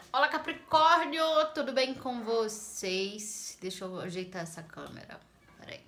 Olá, Capricórnio, tudo bem com vocês? Deixa eu ajeitar essa câmera. Peraí.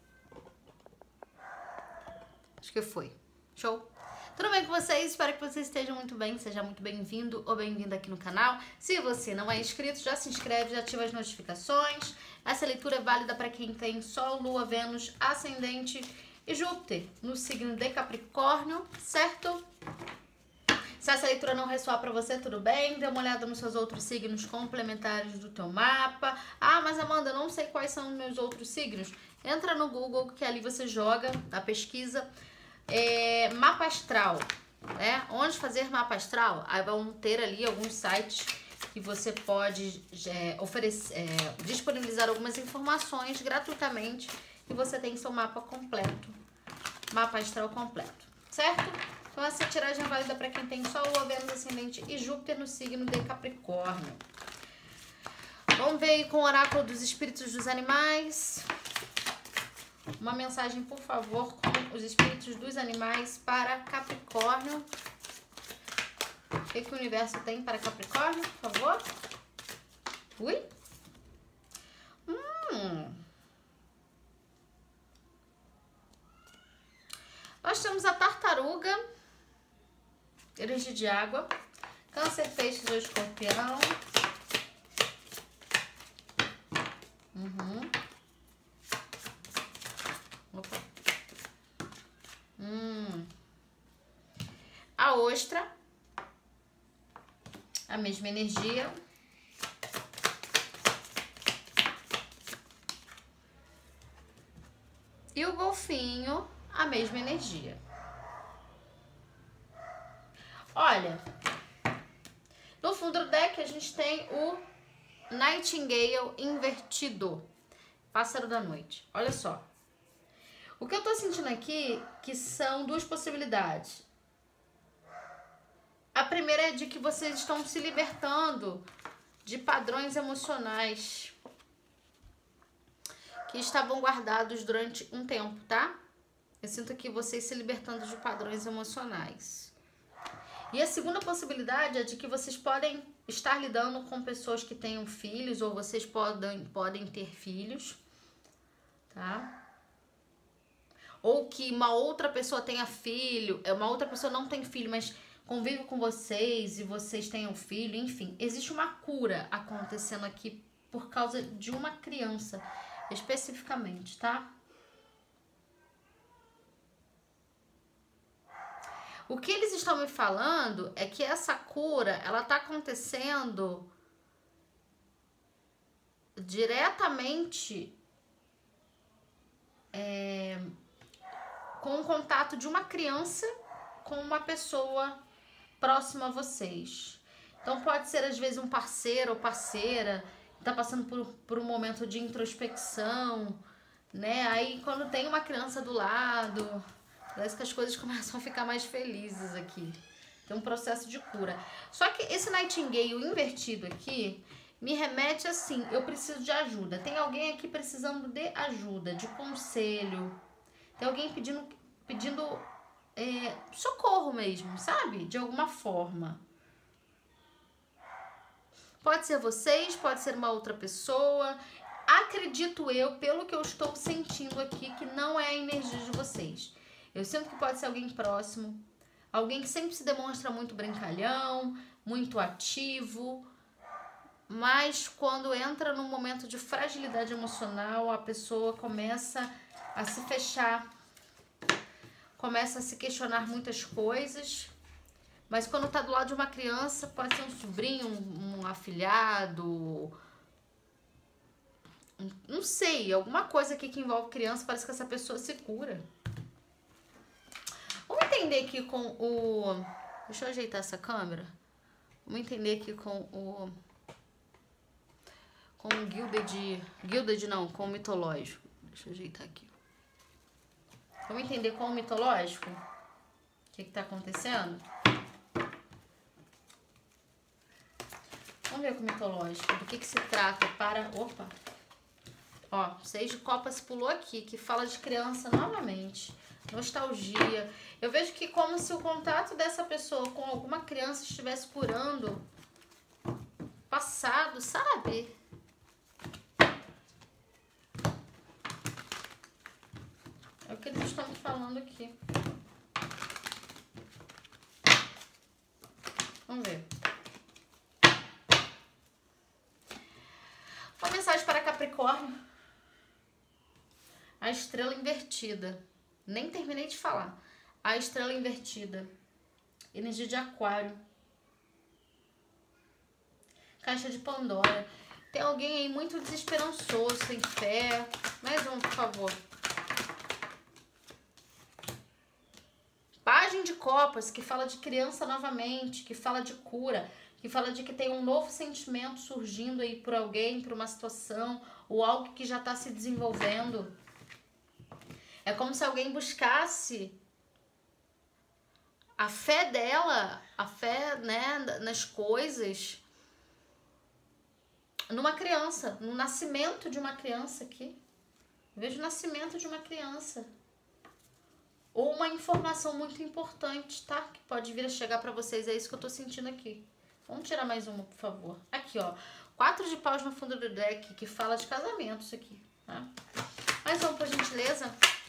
Acho que foi. Show? Tudo bem com vocês? Espero que vocês estejam muito bem. Seja muito bem-vindo ou bem-vinda aqui no canal. Se você não é inscrito, já se inscreve, já ativa as notificações. Essa leitura é válida para quem tem Sol, Lua, Vênus, Ascendente e Júpiter no signo de Capricórnio, certo? Se essa leitura não ressoar pra você, tudo bem, dê uma olhada nos seus outros signos complementares do teu mapa. Ah, mas Amanda, eu não sei quais são os meus outros signos. Entra no Google, que ali você joga a pesquisa mapa astral, né? Onde fazer mapa astral? Aí vão ter ali alguns sites que você pode disponibilizar algumas informações gratuitamente e você tem seu mapa completo, mapa astral completo, certo? Então essa tiragem é válida para quem tem Sol, Lua, Vênus, Ascendente e Júpiter no signo de Capricórnio. Vamos ver aí com o oráculo dos espíritos dos animais. Uma mensagem, por favor, com os espíritos dos animais para Capricórnio. O que o universo tem para Capricórnio, por favor? Ui? Nós temos a tartaruga, energia de água, Câncer, Peixes ou Escorpião. Opa. A ostra, a mesma energia. E o golfinho, a mesma energia. Olha, no fundo do deck a gente tem o Nightingale invertido, pássaro da noite. Olha só, o que eu tô sentindo aqui que são duas possibilidades. A primeira é de que vocês estão se libertando de padrões emocionais que estavam guardados durante um tempo, tá? Eu sinto aqui vocês se libertando de padrões emocionais. E a segunda possibilidade é de que vocês podem estar lidando com pessoas que tenham filhos, ou vocês podem ter filhos, tá? Ou que uma outra pessoa tenha filho, uma outra pessoa não tem filho, mas convive com vocês e vocês tenham filho, enfim. Existe uma cura acontecendo aqui por causa de uma criança, especificamente, tá? O que eles estão me falando é que essa cura, ela tá acontecendo diretamente com o contato de uma criança com uma pessoa próxima a vocês. Então pode ser às vezes um parceiro ou parceira que tá passando por um momento de introspecção, né? Aí quando tem uma criança do lado, parece que as coisas começam a ficar mais felizes aqui. Tem um processo de cura. Só que esse Nightingale invertido aqui me remete assim, eu preciso de ajuda. Tem alguém aqui precisando de ajuda, de conselho. Tem alguém pedindo socorro mesmo, sabe? De alguma forma. Pode ser vocês, pode ser uma outra pessoa. Acredito eu, pelo que eu estou sentindo aqui, que não é a energia de vocês. Eu sinto que pode ser alguém próximo, alguém que sempre se demonstra muito brincalhão, muito ativo, mas quando entra num momento de fragilidade emocional, a pessoa começa a se fechar, começa a se questionar muitas coisas, mas quando tá do lado de uma criança, pode ser um sobrinho, um afilhado, não sei, alguma coisa aqui que envolve criança, parece que essa pessoa se cura. Vamos entender aqui com o... Deixa eu ajeitar essa câmera. Vamos entender aqui com o com o mitológico. Deixa eu ajeitar aqui. Vamos entender com o mitológico? O que tá acontecendo? Vamos ver com o mitológico. Do que se trata para... Opa! Ó, 6 de copas pulou aqui, que fala de criança novamente. Nostalgia. Eu vejo que como se o contato dessa pessoa com alguma criança estivesse curando passado, sabe? É o que eles estão me falando aqui. Vamos ver. Uma mensagem para Capricórnio. A estrela invertida. Nem terminei de falar. A estrela invertida. Energia de Aquário. Caixa de Pandora. Tem alguém aí muito desesperançoso, sem fé. Mais um, por favor. Página de Copas, que fala de criança novamente, que fala de cura, que fala de que tem um novo sentimento surgindo aí por alguém, por uma situação, ou algo que já está se desenvolvendo. É como se alguém buscasse a fé dela, a fé, né, nas coisas, numa criança, no nascimento de uma criança aqui. Eu vejo o nascimento de uma criança. Ou uma informação muito importante, tá? Que pode vir a chegar pra vocês, é isso que eu tô sentindo aqui. Vamos tirar mais uma, por favor. Aqui, ó. 4 de paus no fundo do deck, que fala de casamento, isso aqui, tá? Mais uma, por gentileza.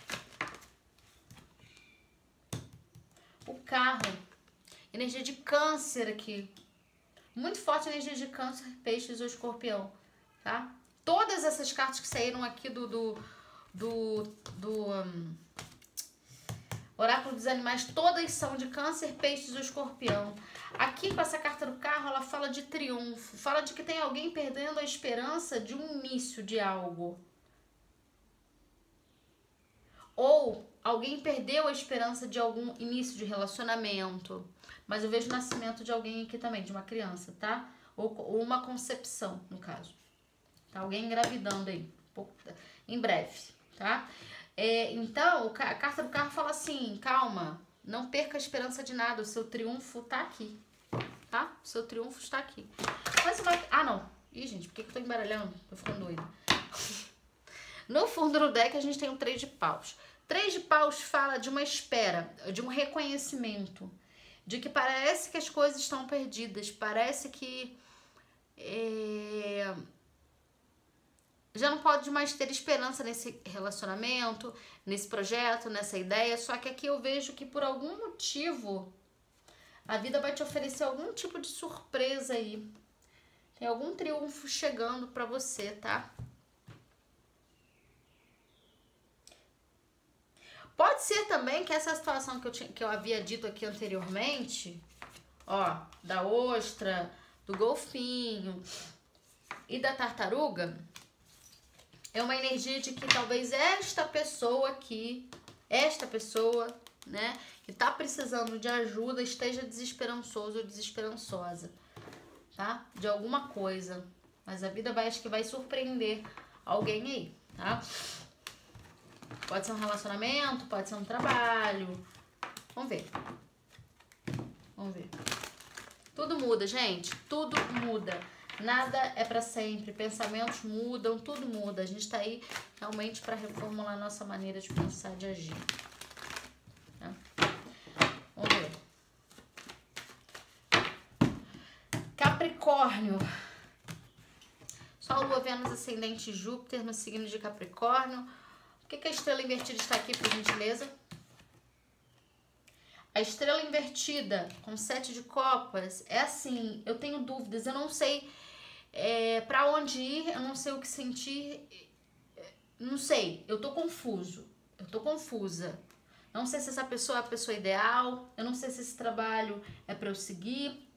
O carro. Energia de Câncer aqui. Muito forte energia de Câncer, Peixes ou Escorpião, tá? Todas essas cartas que saíram aqui do Oráculo dos Animais, todas são de Câncer, Peixes ou Escorpião. Aqui com essa carta do carro, ela fala de triunfo, fala de que tem alguém perdendo a esperança de um início de algo. Ou alguém perdeu a esperança de algum início de relacionamento. Mas eu vejo o nascimento de alguém aqui também, de uma criança, tá? Ou uma concepção, no caso. Tá? Alguém engravidando aí, em breve, tá? Então, a carta do carro fala assim, calma, não perca a esperança de nada, o seu triunfo tá aqui, tá? O seu triunfo está aqui. Mas vai... Ah, não. Ih, gente, por que eu tô embaralhando? Tô ficando doida. No fundo do deck a gente tem um 3 de paus. 3 de paus fala de uma espera, de um reconhecimento, de que parece que as coisas estão perdidas, parece que já não pode mais ter esperança nesse relacionamento, nesse projeto, nessa ideia, só que aqui eu vejo que por algum motivo a vida vai te oferecer algum tipo de surpresa aí. Tem algum triunfo chegando pra você, tá? Pode ser também que essa situação que eu havia dito aqui anteriormente, ó, da ostra, do golfinho e da tartaruga, é uma energia de que talvez esta pessoa aqui, né, que tá precisando de ajuda, esteja desesperançoso ou desesperançosa, tá? De alguma coisa. Mas a vida acho que vai surpreender alguém aí, tá? Pode ser um relacionamento, pode ser um trabalho. Vamos ver. Vamos ver. Tudo muda, gente. Tudo muda. Nada é pra sempre. Pensamentos mudam, tudo muda. A gente tá aí realmente pra reformular a nossa maneira de pensar, de agir. Tá? Vamos ver. Capricórnio. Sol, Lua, Vênus, Ascendente, Júpiter no signo de Capricórnio. Por que a estrela invertida está aqui, por gentileza? A estrela invertida com 7 de copas é assim, eu tenho dúvidas, eu não sei pra onde ir, eu não sei o que sentir, não sei, eu tô confuso, eu tô confusa. Não sei se essa pessoa é a pessoa ideal, eu não sei se esse trabalho é pra eu seguir.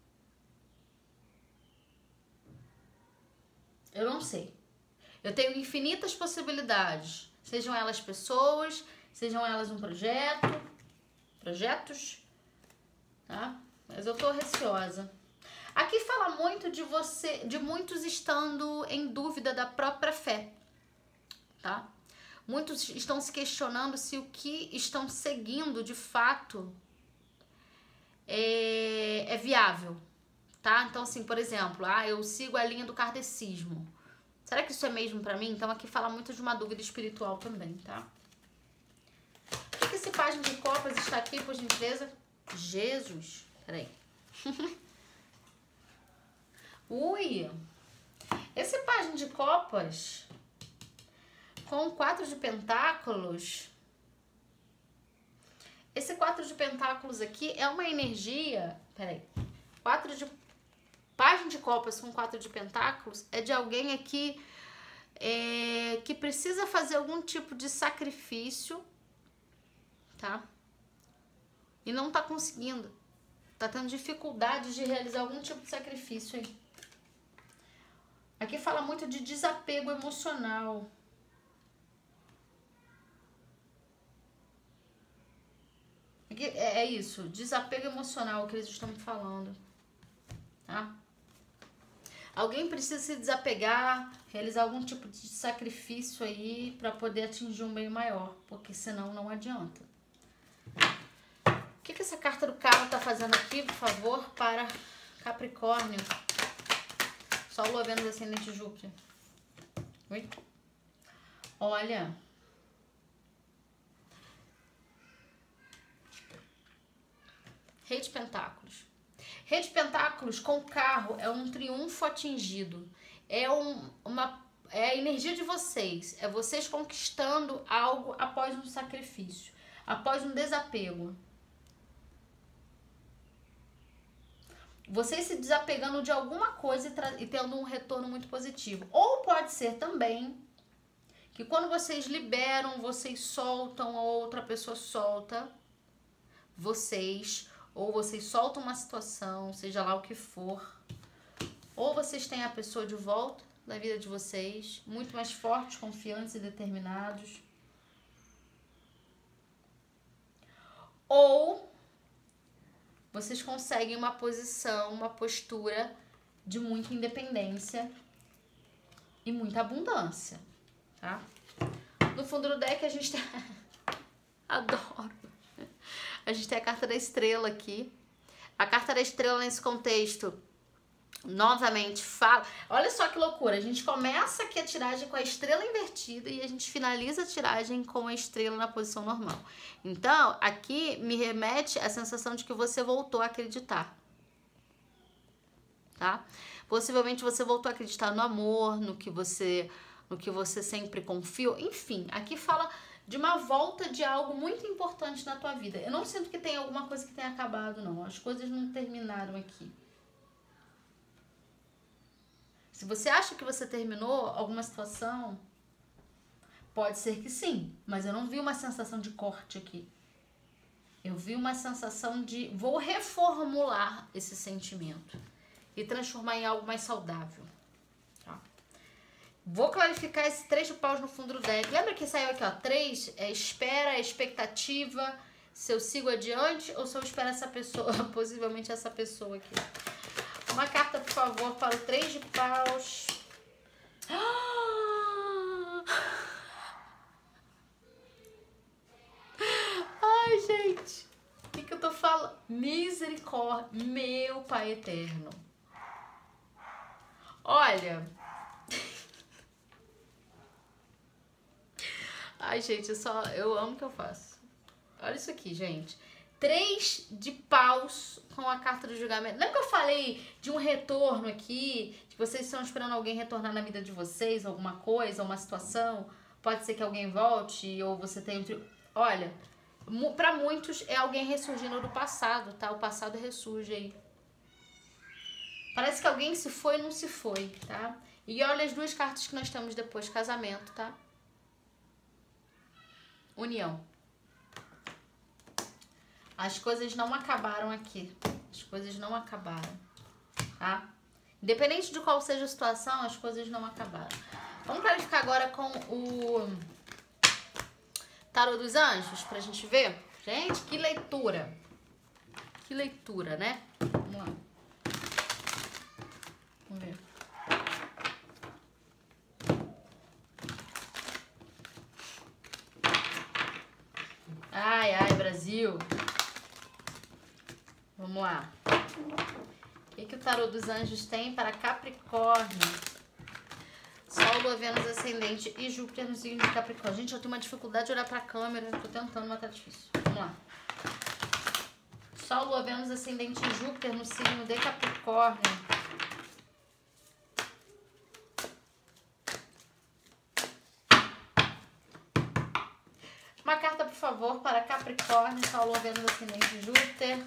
Eu não sei. Eu tenho infinitas possibilidades. Sejam elas pessoas, sejam elas um projetos, tá? Mas eu tô receosa. Aqui fala muito de você, de muitos estando em dúvida da própria fé, tá? Muitos estão se questionando se o que estão seguindo de fato é viável, tá? Então, assim, por exemplo, eu sigo a linha do kardecismo. Será que isso é mesmo pra mim? Então aqui fala muito de uma dúvida espiritual também, tá? Por que esse página de copas está aqui, por gentileza? Jesus. Peraí. Ui! Esse página de copas com 4 de pentáculos. Esse 4 de pentáculos aqui é uma energia... Peraí. Página de copas com 4 de pentáculos é de alguém aqui que precisa fazer algum tipo de sacrifício, tá? E não tá conseguindo. Tá tendo dificuldade de realizar algum tipo de sacrifício aí. Aqui fala muito de desapego emocional. Aqui é isso, desapego emocional que eles estão me falando, tá? Alguém precisa se desapegar, realizar algum tipo de sacrifício aí para poder atingir um bem maior, porque senão não adianta. O que essa carta do carro tá fazendo aqui, por favor, para Capricórnio? Sol, Lua, Vênus, Ascendente, Júpiter. Oi? Olha... Rei de Pentáculos. Rei de Pentáculos com carro é um triunfo atingido. É a energia de vocês. É vocês conquistando algo após um sacrifício. Após um desapego. Vocês se desapegando de alguma coisa e tendo um retorno muito positivo. Ou pode ser também que quando vocês liberam, vocês soltam, a outra pessoa solta vocês... Ou vocês soltam uma situação, seja lá o que for. Ou vocês têm a pessoa de volta na vida de vocês, muito mais fortes, confiantes e determinados. Ou vocês conseguem uma posição, uma postura de muita independência e muita abundância, tá? No fundo do deck a gente tem... Adoro! A gente tem a carta da estrela aqui. A carta da estrela nesse contexto, novamente, fala... Olha só que loucura. A gente começa aqui a tiragem com a estrela invertida e a gente finaliza a tiragem com a estrela na posição normal. Então, aqui me remete à sensação de que você voltou a acreditar. Tá? Possivelmente você voltou a acreditar no amor, no que você sempre confiou. Enfim, aqui fala... de uma volta de algo muito importante na tua vida. Eu não sinto que tem alguma coisa que tenha acabado, não. As coisas não terminaram aqui. Se você acha que você terminou alguma situação, pode ser que sim. Mas eu não vi uma sensação de corte aqui. Eu vi uma sensação de... vou reformular esse sentimento e transformar em algo mais saudável. Vou clarificar esse 3 de paus no fundo do deck. Lembra que saiu aqui, ó, 3 é espera, é expectativa, se eu sigo adiante ou se eu espero essa pessoa, possivelmente essa pessoa aqui. Uma carta, por favor, para o 3 de paus. Ai, gente, o que eu tô falando? Misericórdia, meu Pai Eterno. Olha... Ai, gente, eu amo o que eu faço. Olha isso aqui, gente. 3 de paus com a carta do julgamento. Lembra que eu falei de um retorno aqui? Que vocês estão esperando alguém retornar na vida de vocês, alguma coisa, uma situação? Pode ser que alguém volte ou você tenha... Olha, pra muitos é alguém ressurgindo do passado, tá? O passado ressurge aí. Parece que alguém se foi e não se foi, tá? E olha as duas cartas que nós temos depois. Casamento, tá? União. As coisas não acabaram aqui. As coisas não acabaram, tá? Independente de qual seja a situação, as coisas não acabaram. Vamos clarificar agora com o Tarô dos Anjos, pra gente ver? Gente, que leitura. Que leitura, né? Vamos lá. Vamos ver. Ai, ai, Brasil. Vamos lá. O que o Tarô dos Anjos tem para Capricórnio? Sol, Lua, Vênus, Ascendente e Júpiter no signo de Capricórnio. Gente, eu tenho uma dificuldade de olhar pra câmera. Tô tentando, mas tá difícil. Vamos lá. Sol, Lua, Vênus, Ascendente e Júpiter no signo de Capricórnio. Uma carta, por favor, para Capricórnio, Sol, Lua, Vênus, Ascendente, Júpiter.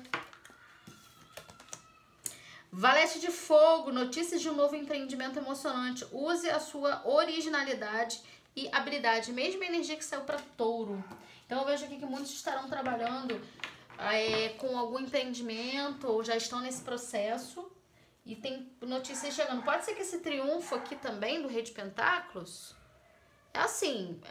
Valete de Fogo, notícias de um novo empreendimento emocionante. Use a sua originalidade e habilidade, mesma energia que saiu para Touro. Então eu vejo aqui que muitos estarão trabalhando com algum empreendimento ou já estão nesse processo e tem notícias chegando. Pode ser que esse triunfo aqui também do Rei de Pentáculos é assim,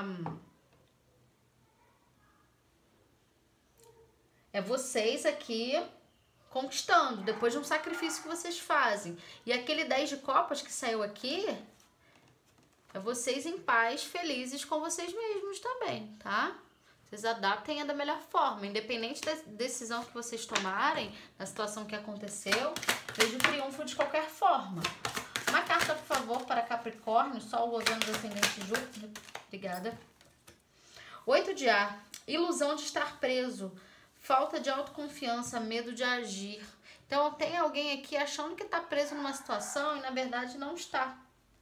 é vocês aqui conquistando, depois de um sacrifício que vocês fazem. E aquele 10 de copas que saiu aqui, é vocês em paz, felizes com vocês mesmos também, tá? Vocês adaptem da melhor forma, independente da decisão que vocês tomarem, da situação que aconteceu, veja o triunfo de qualquer forma. Uma carta, por favor, para Capricórnio, Sol, Lua, Vênus, Ascendente, Júpiter. Obrigada. 8 de ar, ilusão de estar preso, falta de autoconfiança, medo de agir. Então tem alguém aqui achando que está preso numa situação e na verdade não está.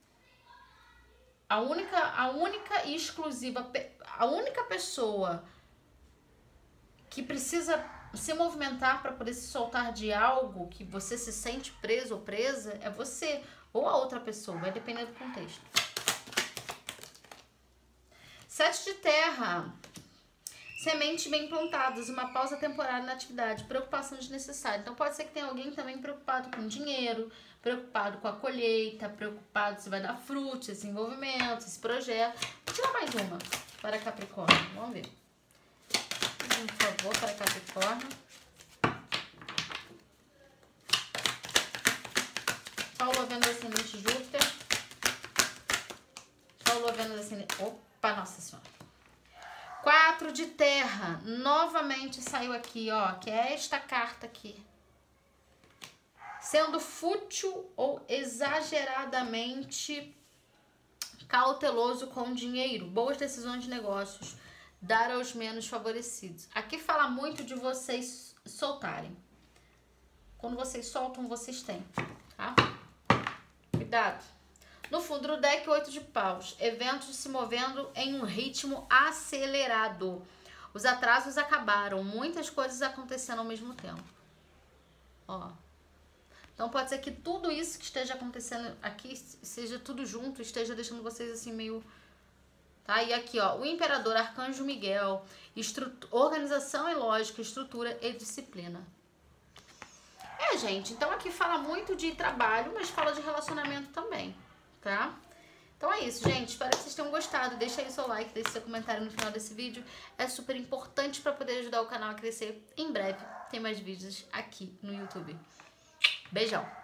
A única e exclusiva, a única pessoa que precisa se movimentar para poder se soltar de algo que você se sente preso ou presa é você ou a outra pessoa, vai depender do contexto. 7 de terra, sementes bem plantadas, uma pausa temporária na atividade, preocupação desnecessária. Então pode ser que tenha alguém também preocupado com dinheiro, preocupado com a colheita, preocupado se vai dar frutos, esse envolvimento, esse projeto. Vou tirar mais uma para Capricórnio, vamos ver. Por favor, para Capricórnio. Sol, Vênus, Ascendente, Júpiter. Sol, Vênus, Ascendente... Opa, Nossa Senhora. 4 de terra, novamente saiu aqui, ó, que é esta carta aqui. Sendo fútil ou exageradamente cauteloso com dinheiro, boas decisões de negócios, dar aos menos favorecidos. Aqui fala muito de vocês soltarem. Quando vocês soltam, vocês têm, tá? Cuidado. No fundo do deck, 8 de paus. Eventos se movendo em um ritmo acelerado. Os atrasos acabaram. Muitas coisas acontecendo ao mesmo tempo. Ó. Então pode ser que tudo isso que esteja acontecendo aqui, seja tudo junto, esteja deixando vocês assim meio... Tá? E aqui, ó, o Imperador, Arcanjo Miguel, organização e lógica, estrutura e disciplina. Gente, então aqui fala muito de trabalho, mas fala de relacionamento também, tá? Então é isso, gente. Espero que vocês tenham gostado. Deixa aí o seu like, deixa seu comentário no final desse vídeo. É super importante para poder ajudar o canal a crescer. Em breve tem mais vídeos aqui no YouTube. Beijão!